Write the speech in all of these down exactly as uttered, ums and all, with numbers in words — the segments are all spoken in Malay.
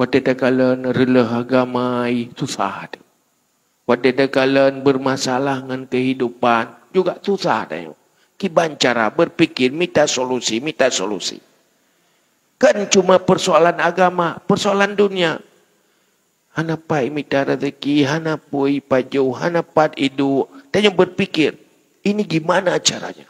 Wadada kalan rela agama susah tu. Wadada kalan bermasalah dengan kehidupan juga susah dah. Kiban cara berpikir, minta solusi, minta solusi. Kan cuma persoalan agama, persoalan dunia. Hanapai minta rezeki, hanapui paju, hanapat idu. Tanya berpikir, ini gimana caranya?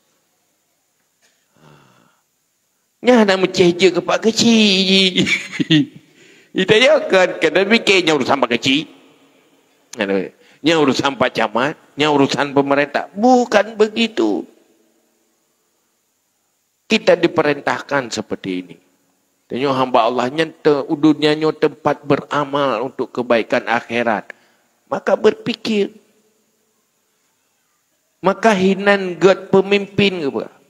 Nya nak menceh-ceh ke pak kecil. Itu aja kan, kadang fikirnya urusan pak kecil. Nya urusan pak camat, nya urusan pemerintah. Bukan begitu. Kita diperintahkan seperti ini. Tanya hamba Allah nyata dunianya tempat beramal untuk kebaikan akhirat. Maka berpikir. Maka hinan God pemimpin ke apa?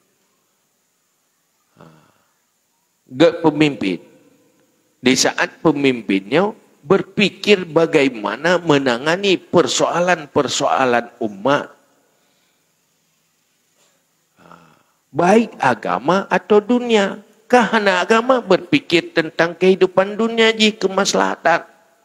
God pemimpin. Di saat pemimpinnya berpikir bagaimana menangani persoalan-persoalan umat. Baik agama atau dunia. Karena agama berpikir tentang kehidupan dunia ji kemaslahatan.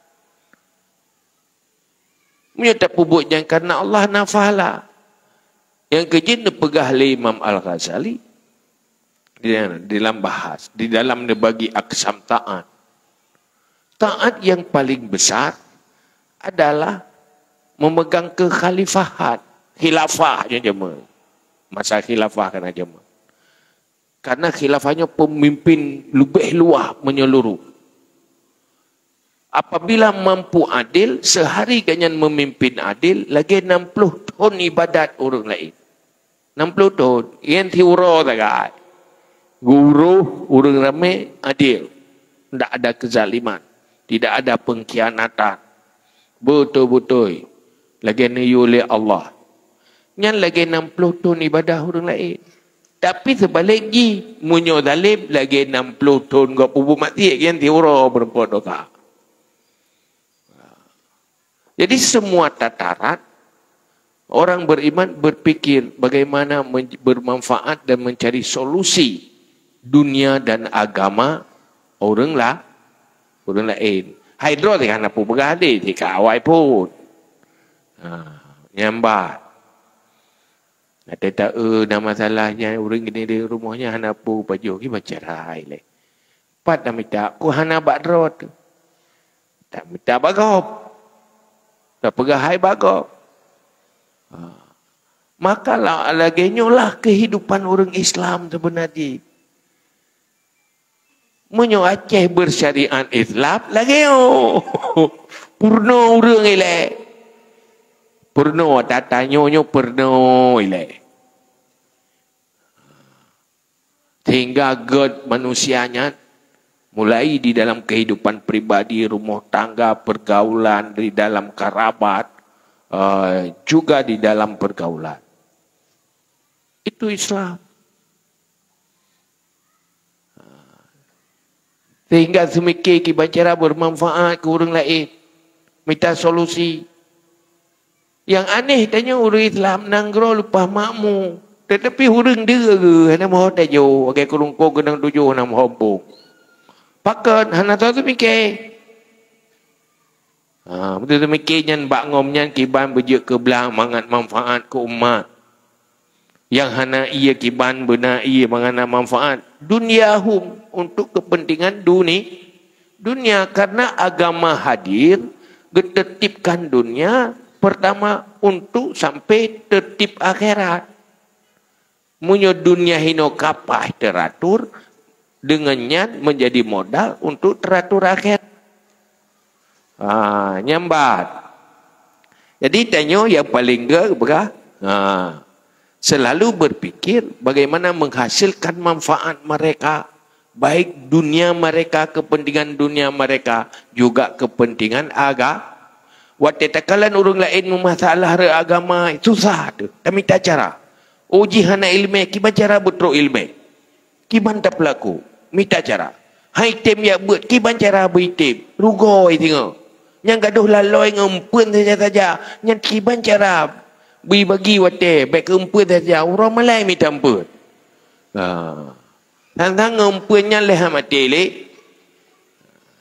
Menyata pubuk yang karena Allah nafala. Yang kejin dipegah oleh Imam Al-Ghazali. Di dalam bahas. Di dalam dibagi aksam ta'at. Ta'at yang paling besar adalah memegang kekhalifahan. Khilafah je jemaah. Masa khilafah kan jemaah. Karena khilafahnya pemimpin lebih luas menyeluruh. Apabila mampu adil, sehari kanyan memimpin adil, lagi enam puluh tahun ibadat orang lain. enam puluh tahun. Yang tiura tak. Guru, orang ramai, adil. Tidak ada kezaliman. Tidak ada pengkhianatan. Betul-betul. Lagi ni oleh Allah. Yang lagi enam puluh tahun ibadah orang lain. Tapi sebaliknya, munyo zalim lagi enam puluh tahun kau pupu mati yang tiura berempat dosa. Jadi semua tataran orang beriman berpikir bagaimana bermanfaat dan mencari solusi dunia dan agama orang lah, orang lain. Hydro ti kan apa berade ti kawai pun. Ha, nyambat. Ada tak eh nama masalahnya orang gini di rumahnya hana pu baju ki baca rai le. Pat dah minta ku hana badrot. Tak minta bagop. Tak pegah hai bagop. Ha. Maka lah lagi nyolah kehidupan orang Islam sebenarnya. Menyo Aceh bersyariat Islam lagi oh. Purno orang ile. Purno tatanyonyo purno ile. Sehingga God manusianya mulai di dalam kehidupan pribadi, rumah tangga, pergaulan, di dalam kerabat, uh, juga di dalam pergaulan. Itu Islam. Sehingga semikir kita cara bermanfaat ke orang lain. Minta solusi. Yang aneh tanya orang Islam nanggro lupa makmu. Tetapi orang dia ke, hana mahu tajo, agai kurungko genang tujuh hana mahu. Pakat, hana tahu tu mikir. Ha, betul tu mikir nyan bak ngomnyan kiban berjek ke belah mangat manfaat ke umat. Yang hana ia kiban benar ia mangana manfaat. Dunyahum untuk kepentingan dunia. Dunia karena agama hadir, getertibkan dunia pertama untuk sampai tertib akhirat. Munyo dunia hino kapah teratur dengannya menjadi modal untuk teratur akhirat. Ha, nyambat. Jadi tanya yang paling ke berah. Ha, selalu berpikir bagaimana menghasilkan manfaat mereka, baik dunia mereka, kepentingan dunia mereka, juga kepentingan agama. Waktu takalan orang lain memasalah agama susah tu. Kami tak cara. Uji hana ilmu, kiban cara betul ilmu. Kiban tak pelaku, minta cara. Hai tim yang buat, kiban cara beritim. Rugoi tengok. Yang gaduh laloi ngempun saja-saja. Yang kiban cara bagi-bagi wate, baik ngempun saja. Orang Malay minta ampun. Ha. Tentang ngempunnya leha mati le.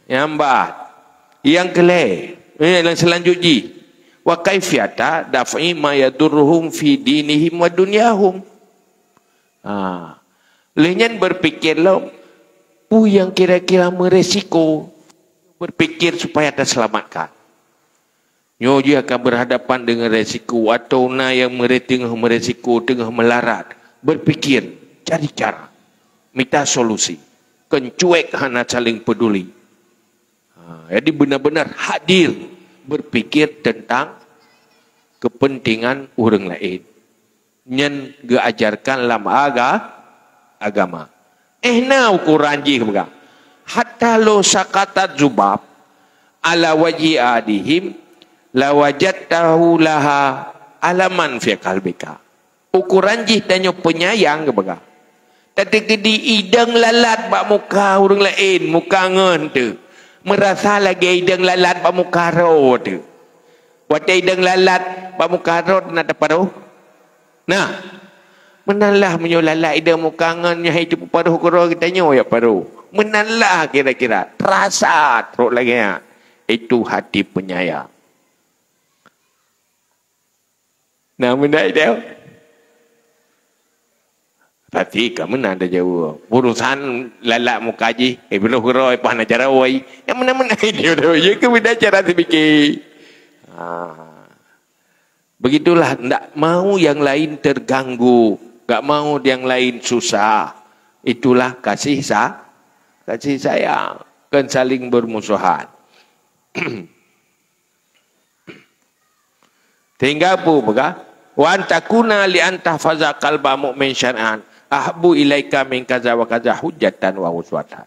Yang empat. Yang kelai. Yang selanjutnya. Wa kaifiyata daf'i ma yadurruhum fi dinihim wa dunyahum. Ha. Lenyan berfikirlah pu yang kira-kira meresiko, berfikir supaya terselamatkan. Nyo dia akan berhadapan dengan resiko atau na yang tengah meresiko, tengah melarat. Berfikir, cari cara, minta solusi. Kencuek hana saling peduli. Ha. Jadi benar-benar hadir berfikir tentang kepentingan orang lain. Nyen geajarkan dalam aga, agama. Eh na ukuran jih bukan. Hatta lo sakatat zubab ala wajhi adihim la wajadtahu laha alaman fi qalbika. Ukuran jih tanyo penyayang ke bukan. Tapi kedi idang lalat bak muka orang lain, muka ngen tu. Merasa lagi idang lalat bak muka ro tu. Wajah idang lalat bak muka ro nak dapat ro. Nah, menalah menyolalah ida mukangan yang hidup paruh kero kita nyo ya paruh. Menalah kira-kira terasa teruk lagi ya. Itu hati penyayang. Nah, benda itu. Tapi kamu nak ada jauh. Urusan lalak muka ji, eh belum kero apa nak cara oi. Yang mana-mana dia dah ya ke benda cara terfikir. Ah. Begitulah, tak mau yang lain terganggu, tak mau yang lain susah. Itulah kasih sa, kasih sayang, kan saling bermusuhan. Tinggal apa bega? Wa antakuna li antahfaza qalba mu'min syar'an ahbu ilaika min kaza wa kaza hujjatan wa uswatan.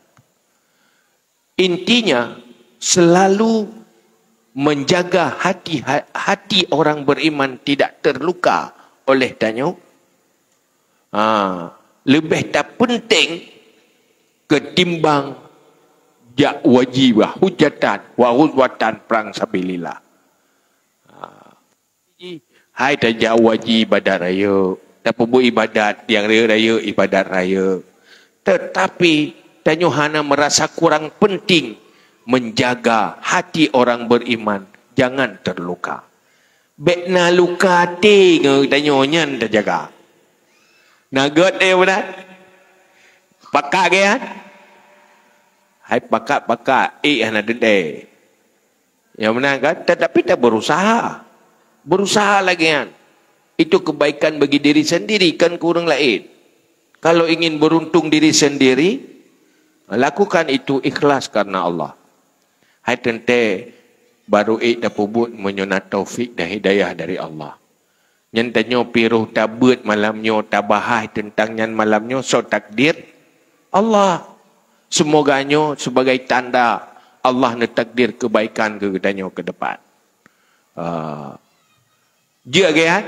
Intinya selalu menjaga hati hati orang beriman tidak terluka oleh danyo. Ha, lebih tak penting ketimbang jak wajibah hujatan wa huzwatan perang sabilillah. Ha. Hai tak jak wajib ibadat raya, tak buat ibadat yang raya-raya ibadat raya. Tetapi danyo hana merasa kurang penting menjaga hati orang beriman jangan terluka. Bekna luka te tanya nyan terjaga. Nagot dia benar. Pakak ke kan? Hai pakak pakak eh hana dede. Yang benar kan? Tetapi tak berusaha. Berusaha lagi kan? Itu kebaikan bagi diri sendiri kan ke orang lain. Kalau ingin beruntung diri sendiri, lakukan itu ikhlas karena Allah. Hai tente baru ik dapat buat menyunat taufik dan hidayah dari Allah. Nyentanyo piruh tabut malamnyo tabahai tentang nyan malamnyo so takdir Allah. Semoganyo sebagai tanda Allah netakdir kebaikan ke danyo ke depan. Uh, Dia kan?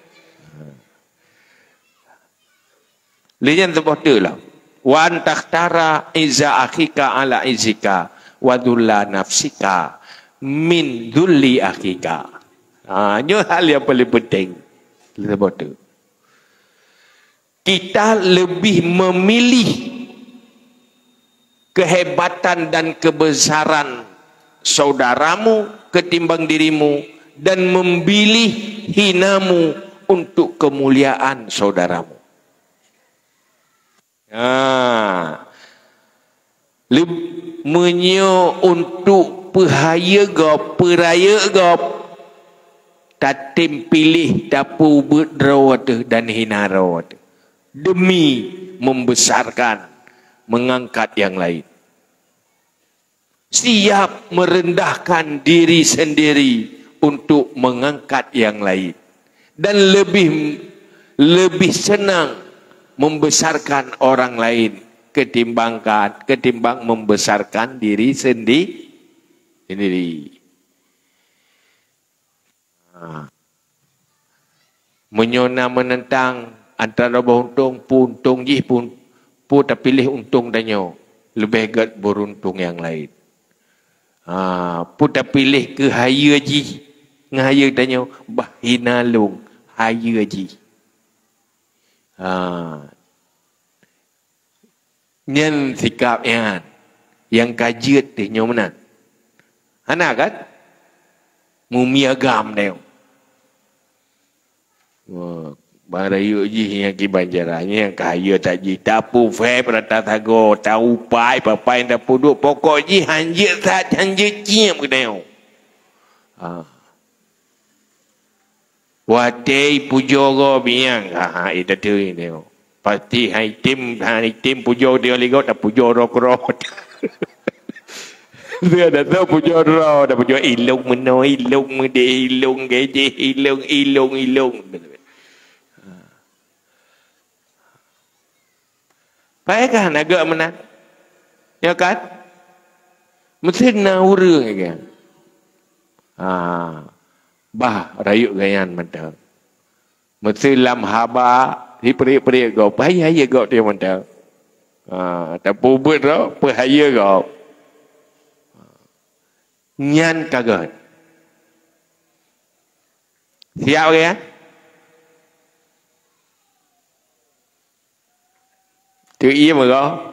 Lihat sebuah tu lah. Wa antakhtara iza akhika ala izika wadulla nafsika min dulli akhika. Ha, ini hal yang paling penting. Sebab tu. Kita lebih memilih kehebatan dan kebesaran saudaramu ketimbang dirimu dan memilih hinamu untuk kemuliaan saudaramu. Ha. Menyo untuk pehaya gop peraya gop tatim pilih dapu bedrawat dan hinarawat demi membesarkan mengangkat yang lain, siap merendahkan diri sendiri untuk mengangkat yang lain, dan lebih lebih senang membesarkan orang lain ketimbangkan ketimbang membesarkan diri sendiri sendiri. Ha. Menyona menentang antara beruntung pun untung jih pun pun tak pilih untung danyo lebih gat beruntung yang lain. Ha, pun tak pilih ke haya jih ngahaya danyo bahina long haya jih. Ha. Nyen sikap yan. Yang kajiat dia nyomenan. Anak kan? Mumiagam dia. Wah, barayu ji yang kibanjarannya yang kaya tak ji tapu fe prata tago tahu pai papai dah puduk pokok ji hanjir tak hanjir ciam ke dia. Ah. Wadai pujogo biang ha itu tu ini. Pasti hai tim hai tim pujo dia ligo tak pujo rok-rok. Dia dah tahu pujo ro, dah pujo ilung meno ilung mede ilung geje ilung ilung ilung. Baiklah nak agak menang. Ya kan? Mesti nak urang kan. Ah. Bah rayuk gayan mata. Mesti lam haba di peri-peri go bahaya go dia mata. Ah, tak pubut ro, bahaya go. Nyan kagat. Siap ke ya? Tu iya mega.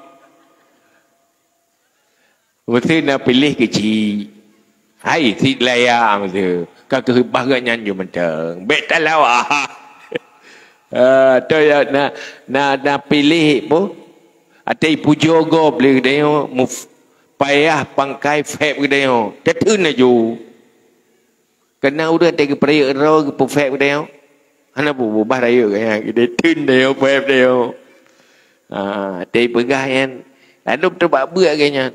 Mesti nak pilih kecil. Hai si laya mesti. Kau kebahagiaan je mentang. Bet tak lawa. Ah, tu ya nak nak nak pilih pun. Atai pujo go boleh dia muf payah pangkai fab ke dia. Tetun aju. Kena udah tak peraya ro ke fab dia. Ana bu bah raya ke yang dia tun dia fab dia. Ah, dia pegah yang lalu terbak buat kayaknya.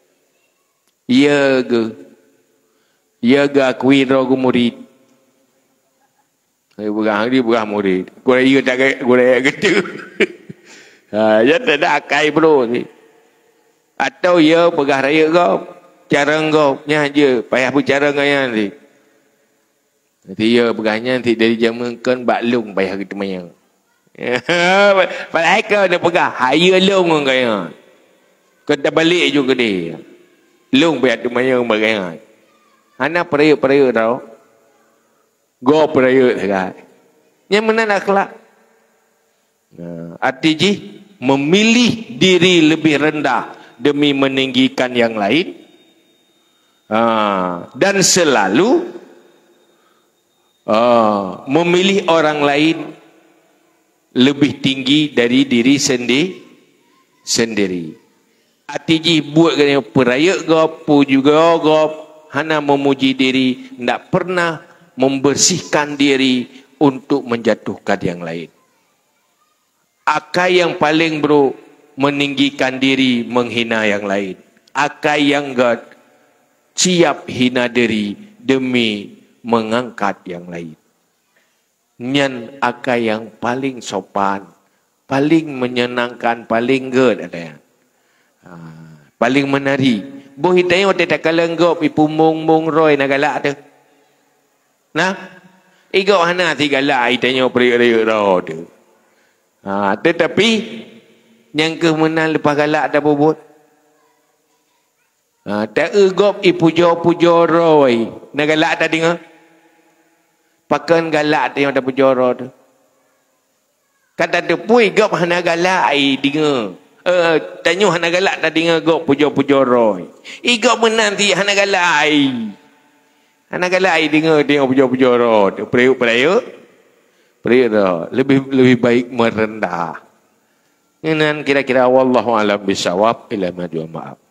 Ya ke? Ya ke akui roh murid. Saya pegang dia pegang murid. Kau ya tak kau ya gitu. Ha, ya tak ada akai bro ni. Atau ya pegah raya kau, cara kau nya je, payah bicara kau yang ni. Nanti ya pegahnya nanti dari zaman kan baklung payah kita mayang. Padahal kau dah pegah, haya long kau yang. Kau dah balik juga dia. Long payah tu mayang bagai. Hana peraya-peraya tau. Go peraya dekat. Yang mana akhlak? Nah, arti memilih diri lebih rendah demi meninggikan yang lain. Ah, dan selalu ah, memilih orang lain lebih tinggi dari diri sendiri sendiri. Arti buat kena peraya go pu juga go hana memuji diri, tidak pernah membersihkan diri untuk menjatuhkan yang lain. Akai yang paling bro meninggikan diri, menghina yang lain. Akai yang gak siap hina diri demi mengangkat yang lain. Nyan akai yang paling sopan, paling menyenangkan, paling good ada yang. Ha, paling menari. Boh hitanya waktu tak kalenggop ipu mung mung roy nak galak tu. Nah, igau hana si galak hitanya peri-peri roh tu. Ha, tetapi yang kemenang lepas galak dah bobot. Ha, tak egop ipu jo-pujo roy nak galak tak dengar. Pakan galak tu yang dah pujo roh tu. Kata tu pui gop hana galak ai dengar. Uh, tanya hana galak tak dengar gok pujo-pujo roy. Igok menanti hana galak ai. Hana galak ai dengar tengok pujo-pujo roy. Periuk-periuk. Periuk roh. Lebih lebih baik merendah. Dengan kira-kira wallahu alam bisawab ila ma maaf.